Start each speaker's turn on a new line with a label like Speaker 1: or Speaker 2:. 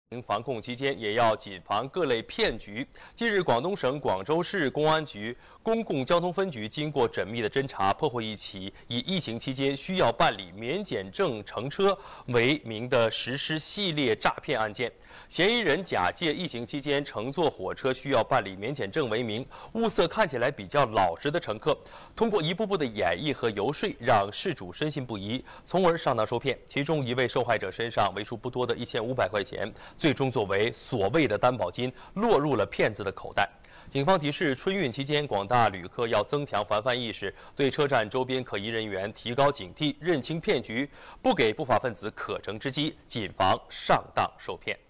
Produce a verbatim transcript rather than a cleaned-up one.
Speaker 1: 防控期间，也要谨防各类骗局。近日，广东省广州市公安局公共交通分局经过缜密的侦查，破获一起以疫情期间需要办理免检证乘车为名的实施系列诈骗案件。嫌疑人假借疫情期间乘坐火车需要办理免检证为名，物色看起来比较老实的乘客，通过一步步的演绎和游说，让事主深信不疑，从而上当受骗。其中一位受害者身上为数不多的一千五百块钱，最终作为所谓的担保金，落入了骗子的口袋。警方提示，春运期间广大旅客要增强防范意识，对车站周边可疑人员提高警惕，认清骗局，不给不法分子可乘之机，谨防上当受骗。